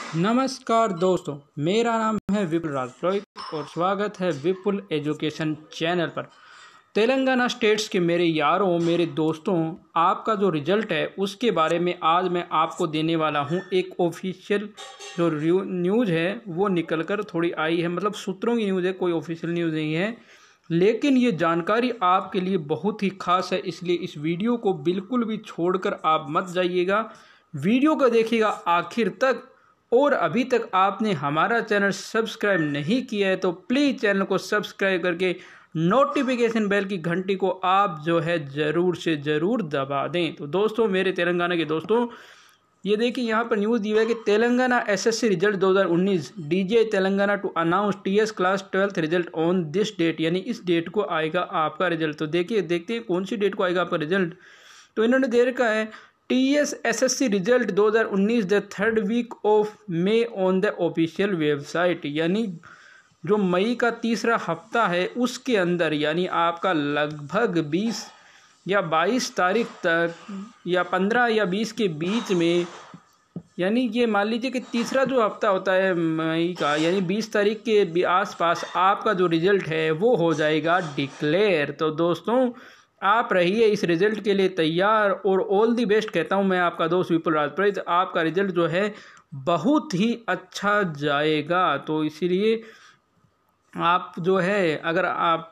नमस्कार दोस्तों, मेरा नाम है विपुल राजपुरोहित और स्वागत है विपुल एजुकेशन चैनल पर। तेलंगाना स्टेट्स के मेरे यारों, मेरे दोस्तों, आपका जो रिज़ल्ट है उसके बारे में आज मैं आपको देने वाला हूं। एक ऑफिशियल जो न्यूज़ है वो निकल कर थोड़ी आई है, मतलब सूत्रों की न्यूज़ है, कोई ऑफिशियल न्यूज़ नहीं है, लेकिन ये जानकारी आपके लिए बहुत ही खास है। इसलिए इस वीडियो को बिल्कुल भी छोड़कर आप मत जाइएगा, वीडियो को देखिएगा आखिर तक। और अभी तक आपने हमारा चैनल सब्सक्राइब नहीं किया है तो प्लीज़ चैनल को सब्सक्राइब करके नोटिफिकेशन बेल की घंटी को आप जो है ज़रूर से ज़रूर दबा दें। तो दोस्तों, मेरे तेलंगाना के दोस्तों, ये देखिए यहाँ पर न्यूज़ दी हुआ है कि तेलंगाना एसएससी रिजल्ट 2019 डीजे Telangana to announce TS class 12th result on this date, यानी इस डेट को आएगा आपका रिजल्ट। तो देखते हैं कौन सी डेट को आएगा आपका रिजल्ट। तो इन्होंने दे रखा है TS SSC result 2019 the 3rd week of May on the official website, यानी जो मई का तीसरा हफ्ता है उसके अंदर, यानी आपका लगभग 20 या 22 तारीख तक या 15 या 20 के बीच में, यानी ये मान लीजिए कि तीसरा जो हफ्ता होता है मई का, यानी 20 तारीख के आसपास आपका जो रिज़ल्ट है वो हो जाएगा डिक्लेयर। तो दोस्तों, आप रहिए इस रिज़ल्ट के लिए तैयार और ऑल दी बेस्ट कहता हूं मैं, आपका दोस्त विपुल राजपुरोहित। आपका रिज़ल्ट जो है बहुत ही अच्छा जाएगा। तो इसीलिए आप जो है, अगर आप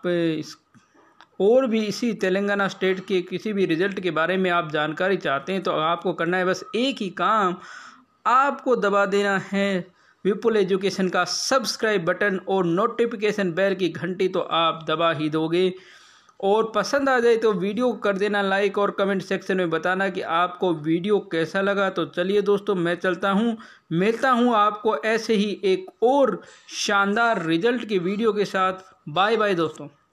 और भी इसी तेलंगाना स्टेट के किसी भी रिज़ल्ट के बारे में आप जानकारी चाहते हैं तो आपको करना है बस एक ही काम, आपको दबा देना है विपुल एजुकेशन का सब्सक्राइब बटन और नोटिफिकेशन बेल की घंटी, तो आप दबा ही दोगे। और पसंद आ जाए तो वीडियो को कर देना लाइक और कमेंट सेक्शन में बताना कि आपको वीडियो कैसा लगा। तो चलिए दोस्तों, मैं चलता हूँ, मिलता हूँ आपको ऐसे ही एक और शानदार रिजल्ट की वीडियो के साथ। बाय बाय दोस्तों।